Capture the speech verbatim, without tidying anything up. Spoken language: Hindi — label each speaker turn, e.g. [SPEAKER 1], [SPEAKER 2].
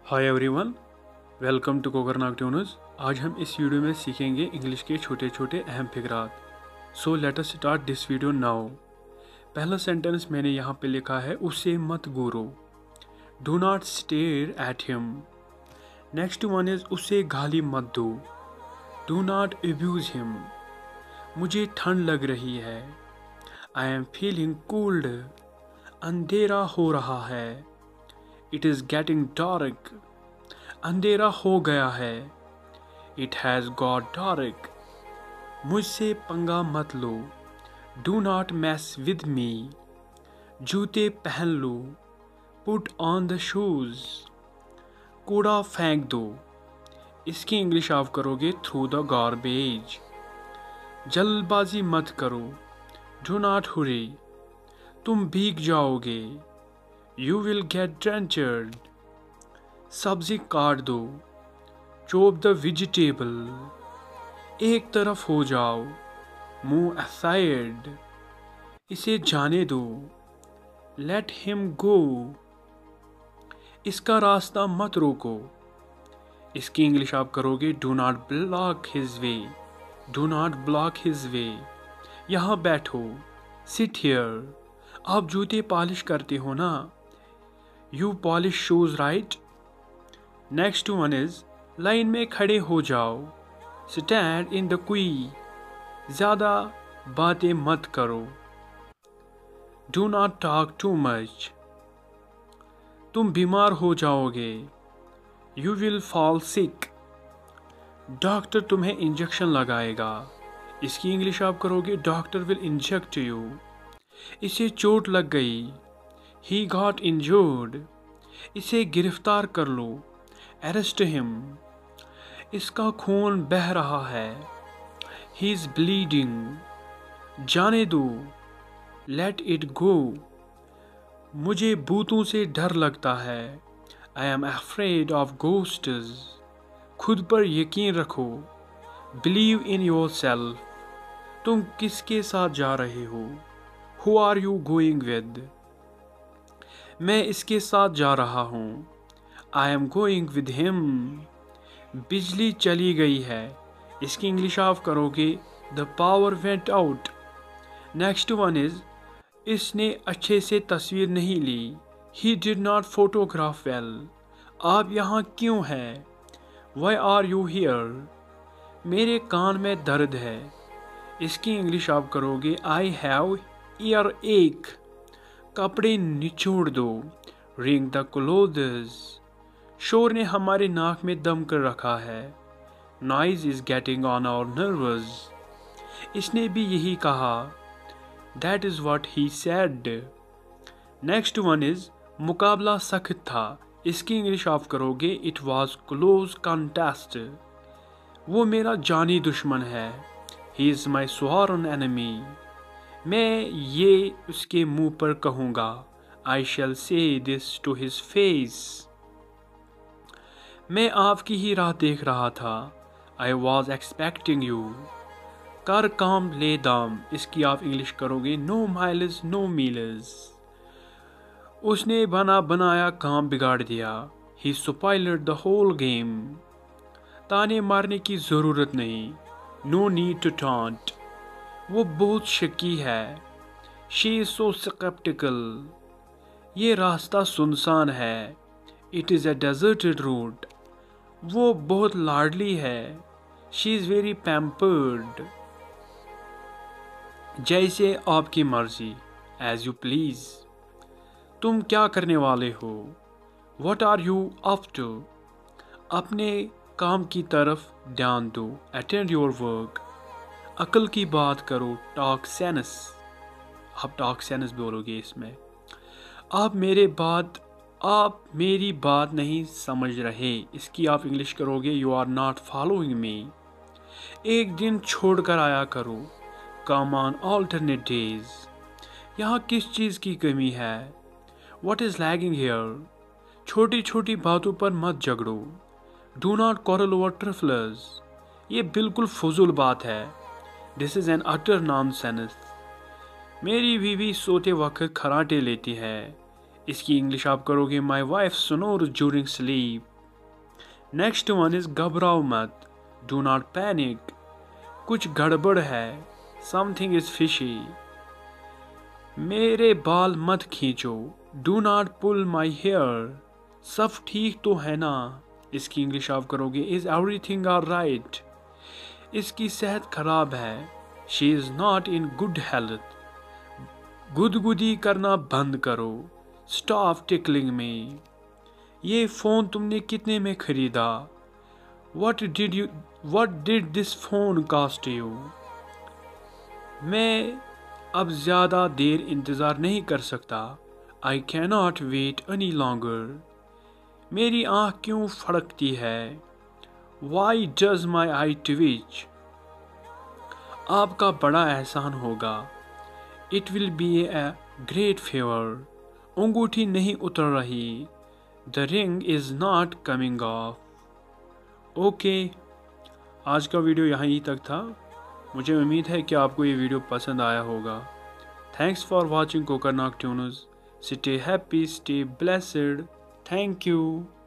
[SPEAKER 1] Hi everyone, welcome to Kokernag tuners. आज हम इस वीडियो में सीखेंगे इंग्लिश के छोटे छोटे अहम फिकरात। So let us start this video now. पहला सेंटेंस मैंने यहाँ पे लिखा है, उसे मत घूरो। Do not stare at him. Next one is, उसे गाली मत दो। Do not abuse him. मुझे ठंड लग रही है। I am feeling cold. अंधेरा हो रहा है। It is getting dark. अंधेरा हो गया है। It has got dark. मुझसे पंगा मत लो। Do not mess with me. जूते पहन लो। Put on the shoes. कूड़ा फेंक दो। इसकी इंग्लिश आप करोगे थ्रू द गार्बेज। जल्दबाजी मत करो। Do not hurry. तुम भीग जाओगे। You will get drenched. सब्जी काट दो। Chop the vegetable. एक तरफ हो जाओ। Move aside. इसे जाने दो। Let him go. इसका रास्ता मत रोको। इसकी इंग्लिश आप करोगे do not block his way. Do not block his way. यहाँ बैठो। Sit here. आप जूते पॉलिश करते हो ना? You polish shoes right? Next one is, line में खड़े हो जाओ। Stand in the queue. ज्यादा बातें मत करो। Do not talk too much. तुम बीमार हो जाओगे। You will fall sick. Doctor तुम्हें इंजेक्शन लगाएगा। इसकी इंग्लिश आप करोगे डॉक्टर विल इंजेक्ट यू। इसे चोट लग गई। He got injured. इसे गिरफ्तार कर लो। Arrest him. इसका खून बह रहा है। He is bleeding. जाने दो। Let it go. मुझे भूतों से डर लगता है। I am afraid of ghosts. खुद पर यकीन रखो। Believe in yourself. तुम किसके साथ जा रहे हो? Who are you going with? मैं इसके साथ जा रहा हूँ। I am going with him. बिजली चली गई है। इसकी इंग्लिश आप करोगे the power went out. Next one is, इसने अच्छे से तस्वीर नहीं ली। He did not photograph well. आप यहाँ क्यों हैं? Why are you here? मेरे कान में दर्द है। इसकी इंग्लिश आप करोगे आई हैव ईयर एक। कपड़े निचोड़ दो। Wring the clothes. शोर ने हमारे नाक में दम कर रखा है। Noise is getting on our nerves. इसने भी यही कहा। That is what he said. Next one is, मुकाबला सख्त था। इसकी इंग्लिश आप करोगे इट वॉज क्लोज कॉन्टेस्ट। वो मेरा जानी दुश्मन है। He is my sworn enemy. मैं ये उसके मुंह पर कहूंगा। आई शैल से दिस टू हिज फेस। मैं आपकी ही राह देख रहा था। I was expecting you. कर काम ले दाम। इसकी आप इंग्लिश करोगे नो माइल्स नो मील्स। उसने बना बनाया काम बिगाड़ दिया। He spoiled the whole game. ताने मारने की जरूरत नहीं। No need to taunt. वो बहुत शकी है। She is so sceptical. ये रास्ता सुनसान है। It is a deserted route. वो बहुत लाडली है। She is very pampered. जैसे आपकी मर्जी। As you please. तुम क्या करने वाले हो? What are you up to? अपने काम की तरफ ध्यान दो। Attend your work. अकल की बात करो। Talk sense. आप टॉक सेंस बोलोगे इसमें। आप मेरे बात आप मेरी बात नहीं समझ रहे। इसकी आप इंग्लिश करोगे you are not following me. एक दिन छोड़ कर आया करो। Come on alternate days. यहाँ किस चीज़ की कमी है? What is lagging here? छोटी छोटी बातों पर मत झगड़ो। Do not quarrel over triflers. ये बिल्कुल फजूल बात है। This is an utter nonsense. मेरी बीवी सोते वक्त खराटे लेती है। इसकी इंग्लिश आप करोगे my wife snores during sleep. Next one is घबराओ मत, डू नॉट पैनिक, कुछ गड़बड़ है, समथिंग इज फिशी। मेरे बाल मत खींचो, do not pull my hair, सब ठीक तो है ना। इसकी इंग्लिश आप करोगे इज एवरीथिंग आर राइट। इसकी सेहत खराब है, she is not in good health. गुदगुदी करना बंद करो, स्टॉप टिकलिंग में। ये फ़ोन तुमने कितने में खरीदा, what did you what did this phone cost you. मैं अब ज़्यादा देर इंतज़ार नहीं कर सकता, I can not wait any longer. मेरी आँख क्यों फड़कती है, why does my eye twitch. आपका बड़ा एहसान होगा, it will be a great favour. अंगूठी नहीं उतर रही, the ring is not coming off. Okay, आज का वीडियो यहीं तक था। मुझे उम्मीद है कि आपको ये वीडियो पसंद आया होगा। Thanks for watching Kokernag tunes. Stay happy, stay blessed. Thank you.